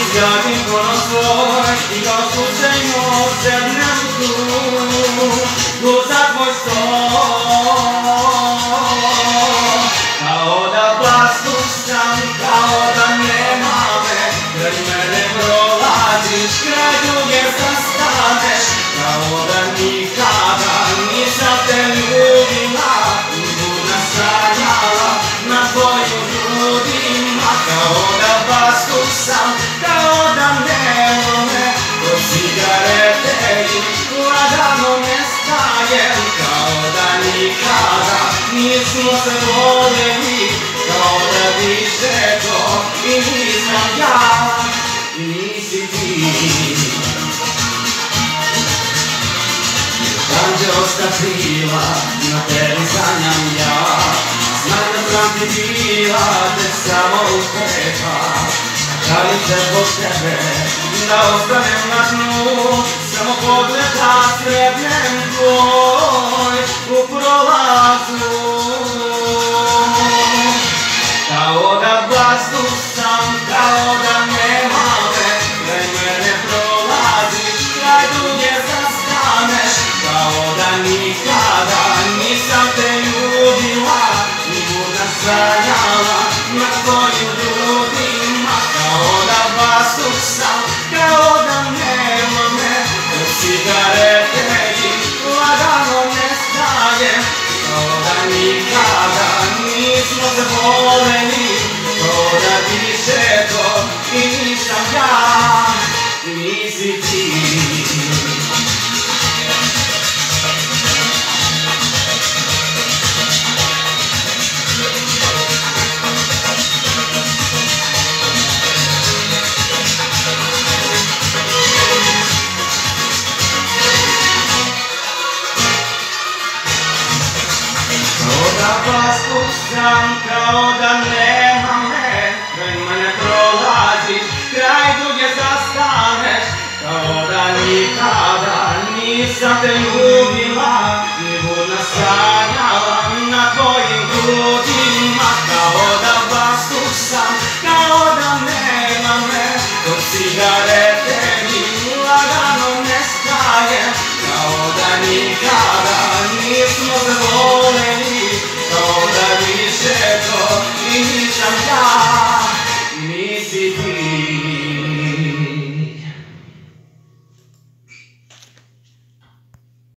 Izgradim ponos svoj i kao slučajno sednem tu za tvoj stol. Kao da baskusam, kao da nema me, kraj mene prolaziš, kraj druge zastaneš. Kao da nikada nisam te ljubila, budna sanjala na tvojim grudima. Kao da baskusam, kao da nema me, od cigarete i lagano nestajem. Kao da nikada nismo se voljeli, kao da više to i nisam ja i nisi ti. Anđelska krila, na tebi sanjam ja, znam da sam ti bila, te samo uspeha. Žalim se zbog tebe, da ostanem na dnu, samo pogleda srebnem tvoj u prolazu. Kao da baskusam, kao da nema me, kraj mene prolaziš, kraj druge zastaneš. Kao da nikada nisam te ljubila, ni budna sanjala na tvojim grudima. Kao da baskusam, kao da nema me, od cigarete i lagano nestajem. Kao da nikada nismo se voljeli, kao da više to i nisam ja i nisi ti. Baskusam, kao da nema me, kraj mene prolaziš, kraj druge zastaneš. Kao da nikada nisam te ljubila,